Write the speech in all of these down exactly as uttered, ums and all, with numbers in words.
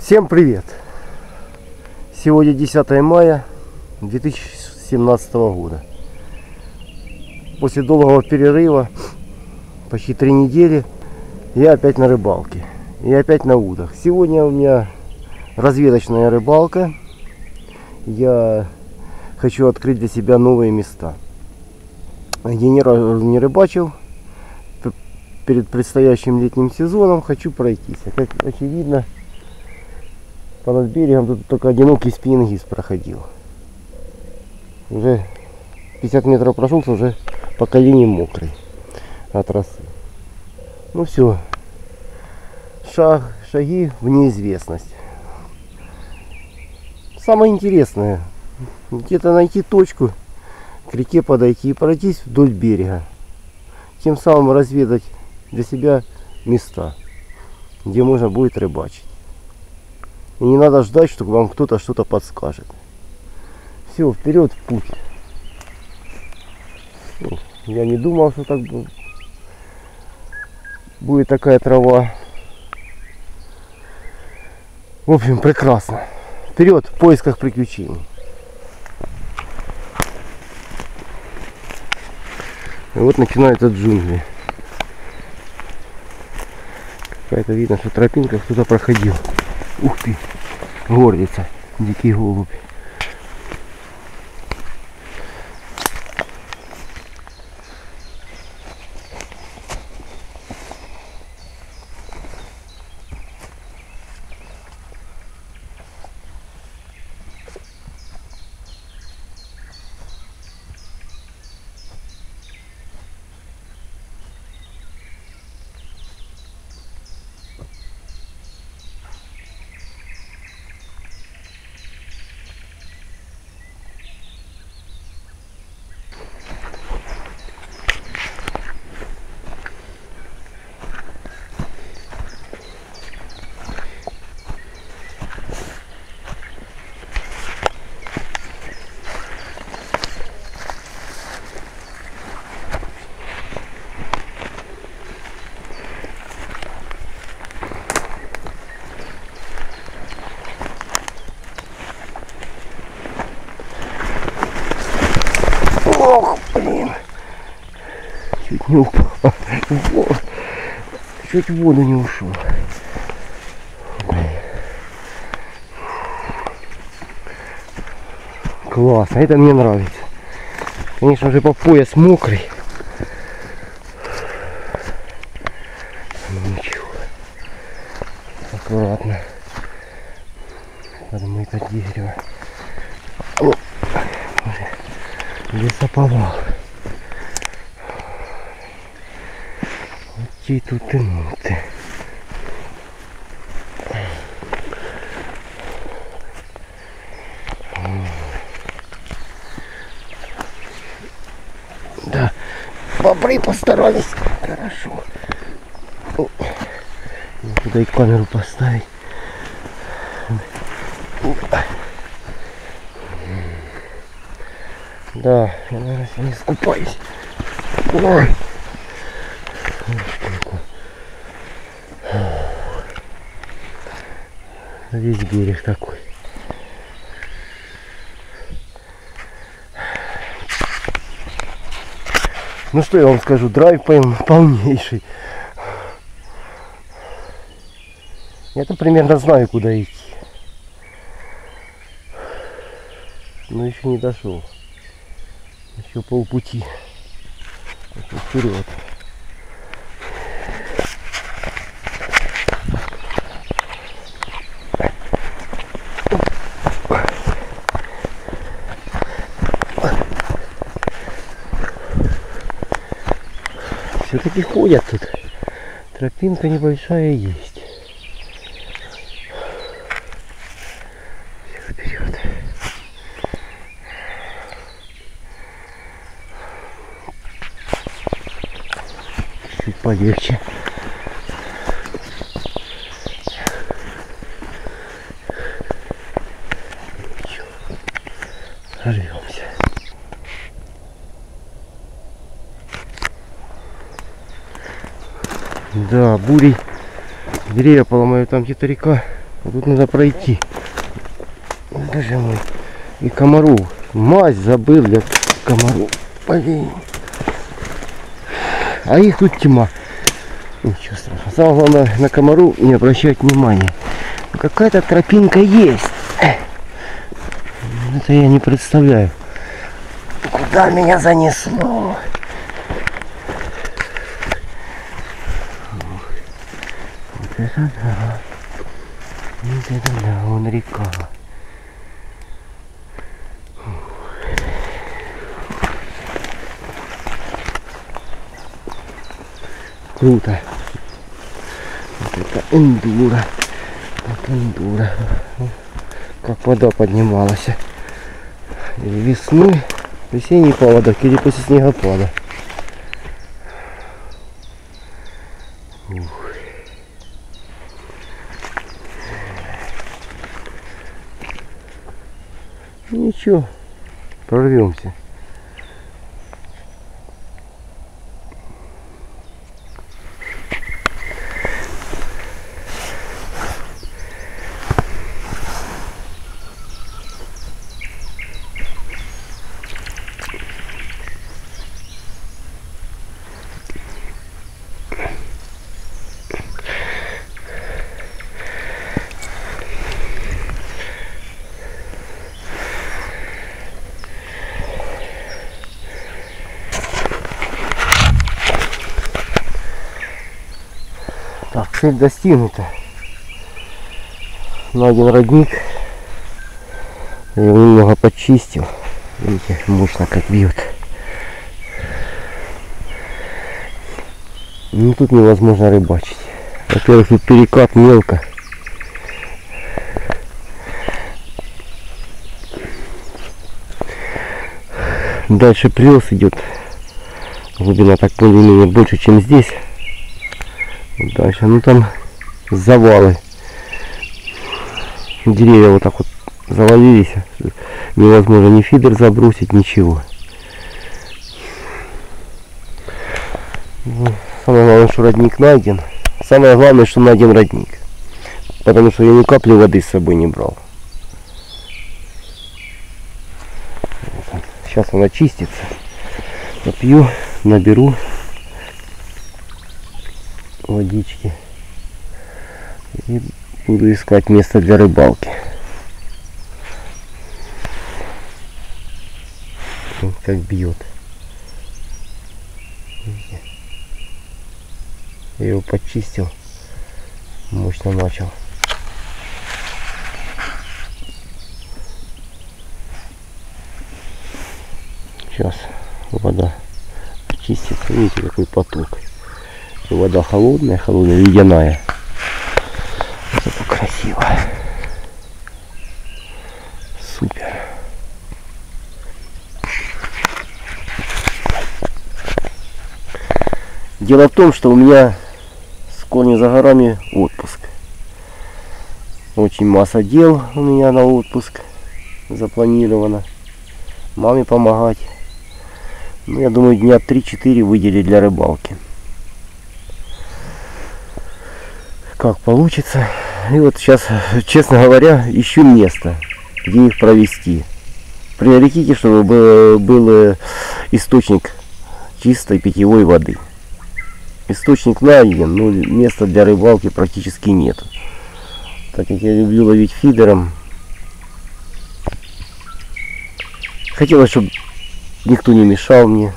Всем привет! Сегодня десятое мая две тысячи семнадцатого года. После долгого перерыва, почти три недели, я опять на рыбалке. И опять на удах. Сегодня у меня разведочная рыбалка. Я хочу открыть для себя новые места, где ни разу не рыбачил. Перед предстоящим летним сезоном хочу пройтись. Как очевидно, понад берегом тут только одинокий спиннингист проходил. Уже пятьдесят метров прошелся, уже по колени мокрый от росы. Ну все, шаг, шаги в неизвестность. Самое интересное, где-то найти точку, к реке подойти и пройтись вдоль берега. Тем самым разведать для себя места, где можно будет рыбачить. И не надо ждать, что вам кто-то что-то подскажет. Все, вперед в путь. Я не думал, что так будет такая трава. В общем, прекрасно. Вперед в поисках приключений. И вот начинаются джунгли. Какая-то видно, что тропинка кто-то проходил. Ух ты, горлица, дикий голубь. Ох, блин, чуть не упал, вот. Чуть в воду не ушел. Блин. Классно, это мне нравится. Конечно же, по пояс мокрый. Ну, ничего, аккуратно. Подмыть от дерева. О, лесоповал. Окей, тут и нуты. Да, бобры постарались. Хорошо. О, туда и камеру поставить. Да, я, наверное, не скупаюсь. Ой. Весь берег такой. Ну что я вам скажу, драйв полнейший. Я-то примерно знаю, куда идти. Но еще не дошел. Еще полпути. Вперед. Все-таки ходят тут. Тропинка небольшая есть. Все, вперед. Чуть полегче. Рвемся. Да, бурей деревья поломают, там где-то река А тут надо пройти. Боже мой. И комаров. Мазь забыл для комаров. Блин. А их тут тьма. Ничего страшного. Самое главное на комару не обращать внимания. Какая-то тропинка есть. Это я не представляю. Куда меня занесло? Вот это да. Вот это да, вон река. Круто. Вот это эндура. Вот эндура. Как вода поднималась. Или весной, весенний паводок, или после снегопада. Ух. Ничего, прорвемся. Так, цель достигнута. Найден родник. Я его немного почистил. Видите, мощно как бьет. Ну тут невозможно рыбачить. Во-первых, тут перекат мелко. Дальше плес идет. Глубина так более-менее больше, чем здесь. Дальше, ну там завалы. Деревья вот так вот завалились. Невозможно ни фидер забросить, ничего. Самое главное, что родник найден. Самое главное, что найден родник. Потому что я ни капли воды с собой не брал. Сейчас он очистится. Попью, наберу водички и буду искать место для рыбалки. Вот как бьет. Я его почистил, мощно начал. Сейчас вода чистится. Видите, какой поток. И вода холодная, холодная, ледяная. Вот это красиво. Супер. Дело в том, что у меня скоро не за горами отпуск. Очень масса дел у меня на отпуск запланировано. Маме помогать. Ну, я думаю, дня три-четыре выделить для рыбалки. Как получится. И вот сейчас, честно говоря, ищу место, где их провести. В приоритете, чтобы был, был источник чистой питьевой воды. Источник найден, но места для рыбалки практически нет. Так как я люблю ловить фидером, хотелось, чтобы никто не мешал мне.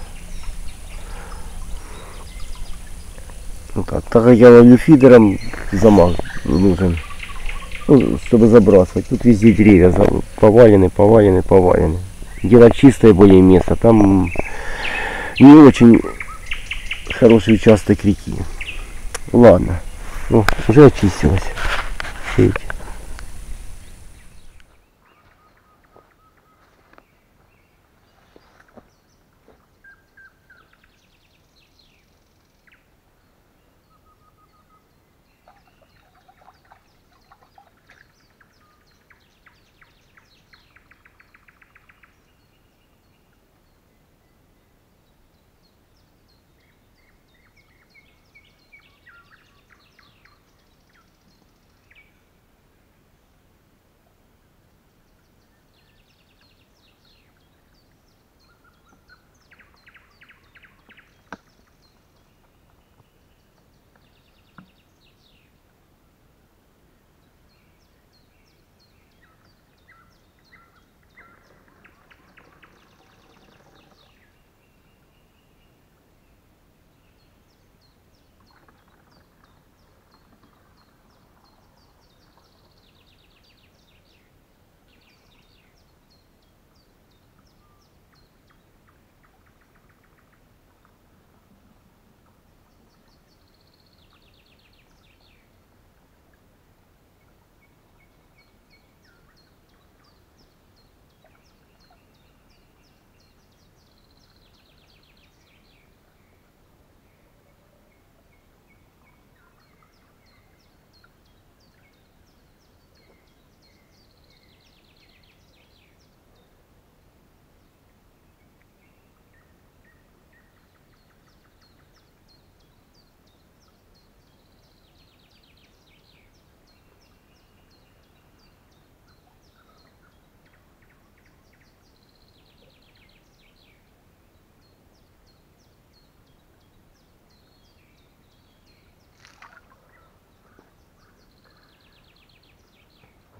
Ну, так, так как я ловлю фидером, замах нужен, ну, чтобы забрасывать. Тут везде деревья повалены, повалены, повалены. Делать чистое более место. Там не очень хороший участок реки. Ладно. Ну, уже очистилось. Видите?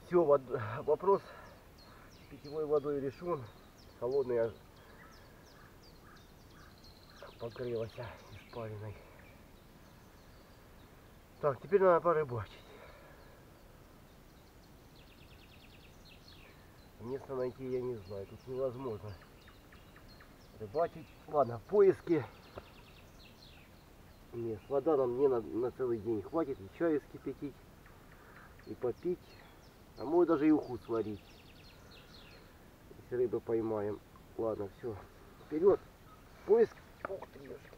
Все, вод... вопрос с питьевой водой решен. Холодная погрелась испариной. Так, теперь надо порыбачить. Место найти я не знаю, тут невозможно рыбачить. Ладно, в поиске мест. Вода нам не на, на целый день хватит. И чаю вскипятить, и попить. А может даже и уху сварить, если рыбы поймаем. Ладно, все. Вперед. Поиск. Ух ты, ёшки.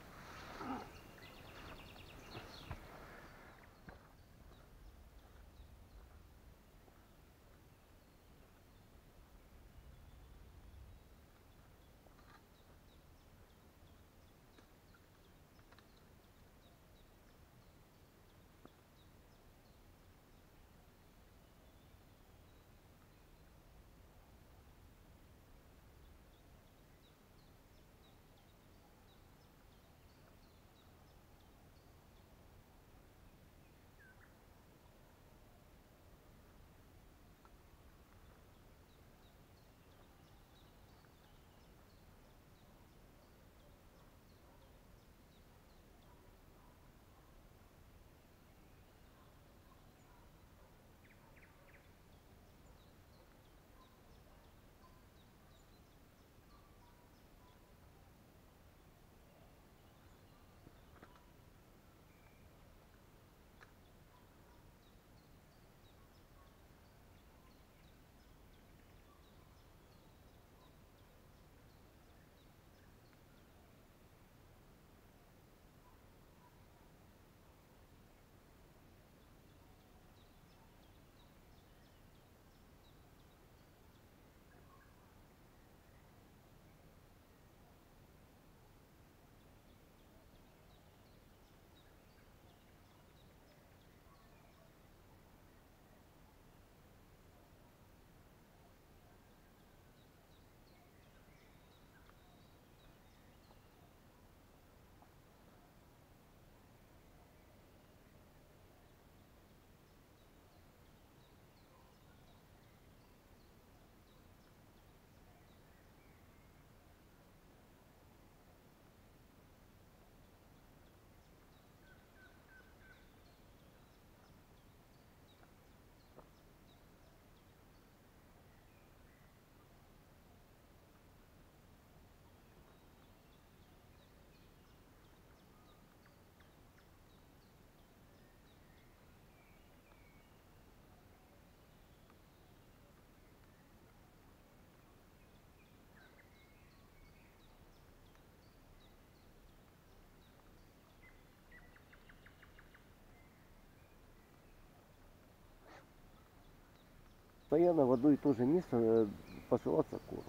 Постоянно в одно и то же место посылаться корм.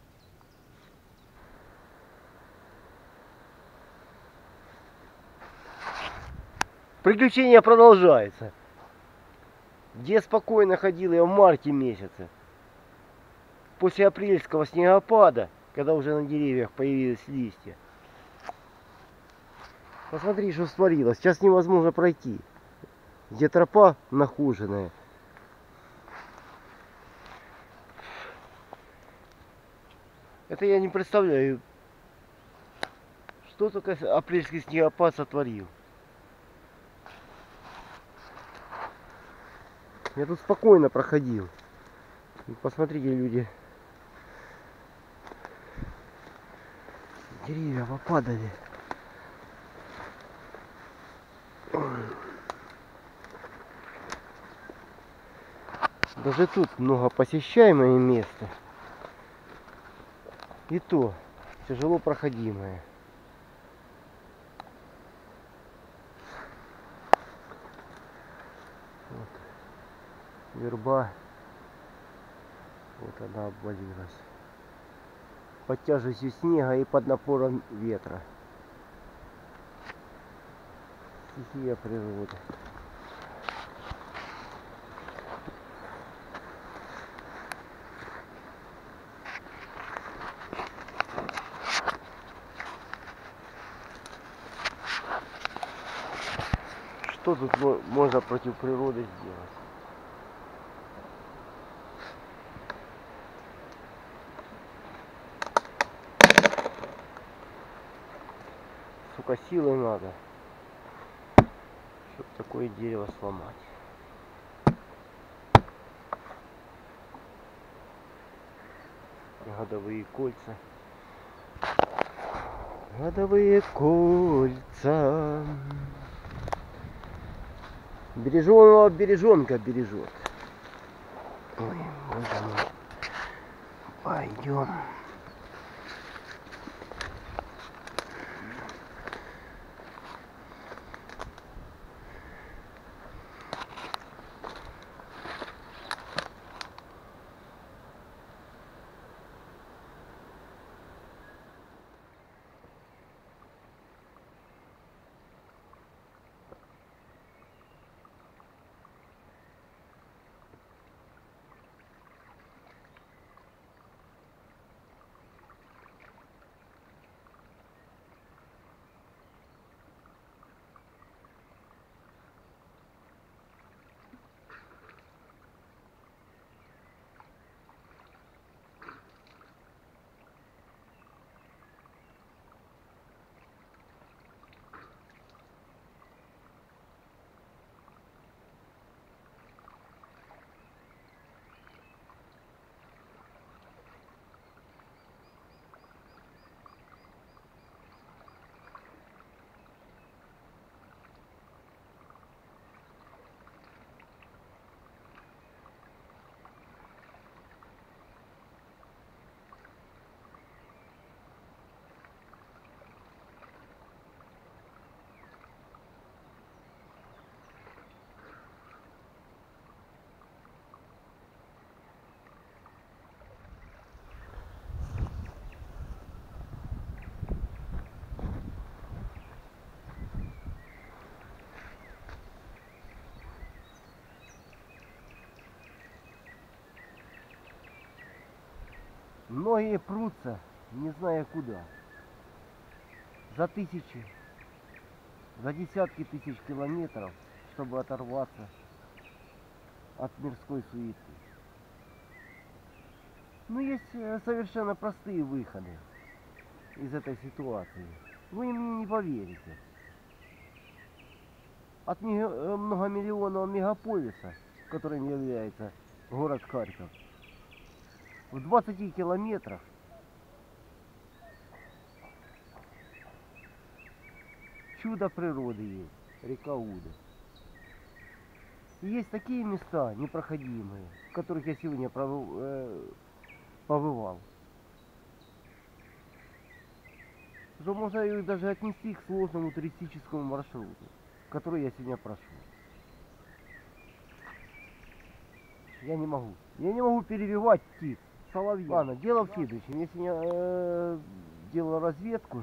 Приключение продолжается. Где спокойно ходил я в марте месяце, после апрельского снегопада, когда уже на деревьях появились листья. Посмотри, что створилось. Сейчас невозможно пройти. Где тропа нахоженная. Это я не представляю, что только апрельский снегопад сотворил. Я тут спокойно проходил. И посмотрите, люди. Деревья попадали. Даже тут много посещаемое место. И то тяжело проходимое. Вот. Верба. Вот она обвалилась. Под тяжестью снега и под напором ветра. Стихия природы. Что тут можно против природы сделать? сука, силы надо, чтобы такое дерево сломать. Годовые кольца. Годовые кольца. Береженого береженка бережет. Ой, боже мой. Пойдем. Многие прутся, не зная куда. За тысячи, за десятки тысяч километров, чтобы оторваться от мирской суеты. Но есть совершенно простые выходы из этой ситуации. Вы мне не поверите. От многомиллионного мегаполиса, которым является город Харьков, в двадцати километрах чудо природы есть, река Уда. И есть такие места непроходимые, в которых я сегодня побывал, что можно их даже отнести к сложному туристическому маршруту, который я сегодня прошел. Я не могу. Я не могу перебивать птиц. Соловья. Ладно, дело в следующем. Если я э, делал разведку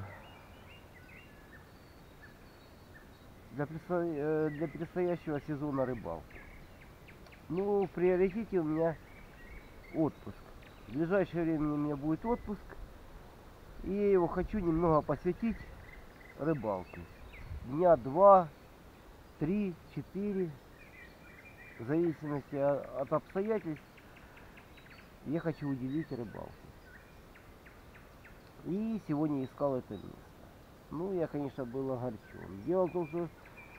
для, предсто... э, для предстоящего сезона рыбалки, ну, в приоритете у меня отпуск. В ближайшее время у меня будет отпуск, и я его хочу немного посвятить рыбалке. Дня два, три, четыре, в зависимости от обстоятельств, я хочу уделить рыбалке. И сегодня искал это место. Ну, я, конечно, был огорчен. Дело в том, что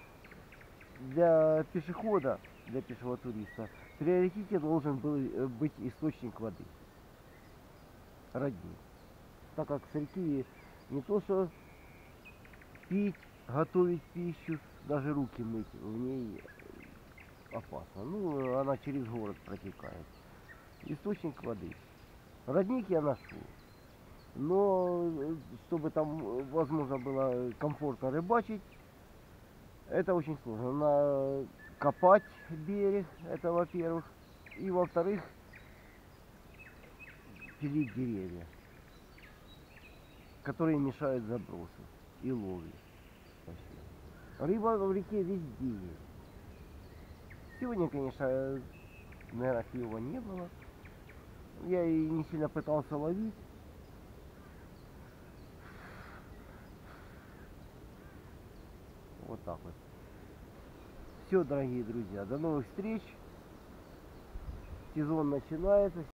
для пешехода, для пешего туриста, в приоритете должен был быть источник воды. Родник. Так как с реки не то что пить, готовить пищу, даже руки мыть в ней опасно. Ну, она через город протекает. Источник воды. Родник я нашел. Но чтобы там возможно было комфортно рыбачить, это очень сложно. Надо копать берег, это во-первых. И во-вторых, пилить деревья, которые мешают забросу и ловле. Рыба в реке везде есть. Сегодня, конечно, наверное, клёва не было. Я и не сильно пытался ловить. Вот так вот. Все, дорогие друзья, до новых встреч. Сезон начинается.